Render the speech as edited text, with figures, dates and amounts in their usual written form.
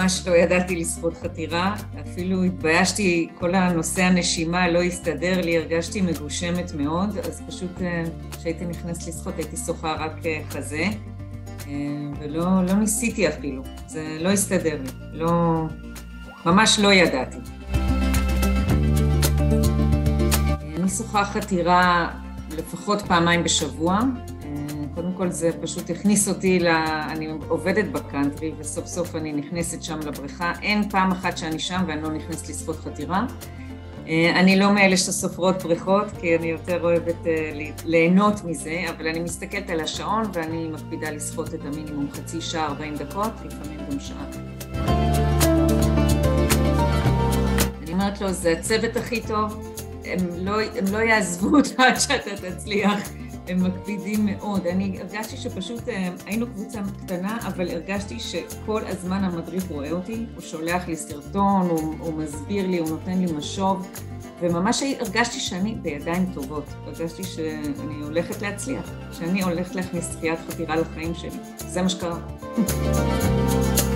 ממש לא ידעתי לשחות חתירה, אפילו התביישתי, כל הנושא הנשימה לא הסתדר לי, הרגשתי מגושמת מאוד, אז פשוט כשהייתי נכנסת לשחות הייתי שוחה רק חזה, ולא ניסיתי אפילו, זה לא הסתדר לי, ממש לא ידעתי. אני שוחה חתירה לפחות פעמיים בשבוע, קודם כל זה פשוט הכניס אותי, אני עובדת בקאנטרי וסוף סוף אני נכנסת שם לבריכה, אין פעם אחת שאני שם ואני לא נכנסת לשחות חתירה. אני לא מאלה שסופרות בריכות כי אני יותר אוהבת ליהנות מזה, אבל אני מסתכלת על השעון ואני מקפידה לשחות את המינימום חצי שעה 40 דקות, לפעמים גם שעה. אני אומרת לו, זה הצוות הכי טוב, הם לא יעזבו אותך עד שאתה תצליח. הם מקפידים מאוד. אני הרגשתי שפשוט היינו קבוצה קטנה, אבל הרגשתי שכל הזמן המדריך רואה אותי, הוא שולח לי סרטון, הוא מסביר לי, הוא נותן לי משוב, וממש הרגשתי שאני בידיים טובות. הרגשתי שאני הולכת להצליח, שאני הולכת להכניס שחיית חתירה לחיים שלי. זה מה שקרה.